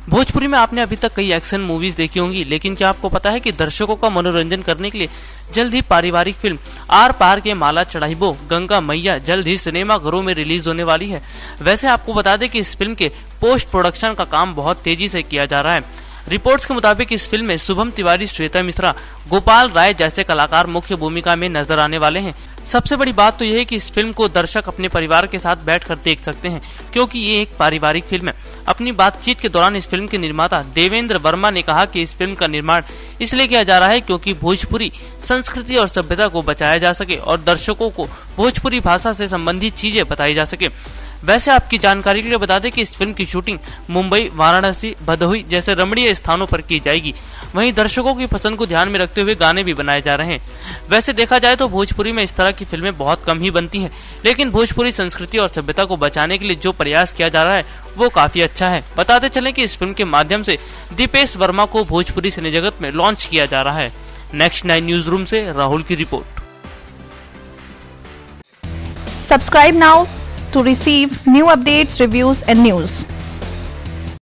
भोजपुरी में आपने अभी तक कई एक्शन मूवीज देखी होंगी, लेकिन क्या आपको पता है कि दर्शकों का मनोरंजन करने के लिए जल्द ही पारिवारिक फिल्म आर पार के माला चढ़ाइबो गंगा मैया जल्द ही सिनेमा घरों में रिलीज होने वाली है। वैसे आपको बता दें कि इस फिल्म के पोस्ट प्रोडक्शन का काम बहुत तेजी से किया जा रहा है। रिपोर्ट्स के मुताबिक इस फिल्म में शुभम तिवारी, श्वेता मिश्रा, गोपाल राय जैसे कलाकार मुख्य भूमिका में नजर आने वाले हैं। सबसे बड़ी बात तो यह है कि इस फिल्म को दर्शक अपने परिवार के साथ बैठकर देख सकते हैं, क्योंकि ये एक पारिवारिक फिल्म है। अपनी बातचीत के दौरान इस फिल्म के निर्माता देवेंद्र वर्मा ने कहा कि इस फिल्म का निर्माण इसलिए किया जा रहा है क्योंकि भोजपुरी संस्कृति और सभ्यता को बचाया जा सके और दर्शकों को भोजपुरी भाषा से संबंधित चीजें बताई जा सके। वैसे आपकी जानकारी के लिए बता दें कि इस फिल्म की शूटिंग मुंबई, वाराणसी, भदोही जैसे रमणीय स्थानों पर की जाएगी। वहीं दर्शकों की पसंद को ध्यान में रखते हुए गाने भी बनाए जा रहे हैं। वैसे देखा जाए तो भोजपुरी में इस तरह की फिल्में बहुत कम ही बनती हैं, लेकिन भोजपुरी संस्कृति और सभ्यता को बचाने के लिए जो प्रयास किया जा रहा है वो काफी अच्छा है। बताते चलें कि इस फिल्म के माध्यम से दीपेश वर्मा को भोजपुरी सिने जगत में लॉन्च किया जा रहा है। नेक्स्ट 9 न्यूज रूम से राहुल की रिपोर्ट। Subscribe now to receive new updates, reviews and news.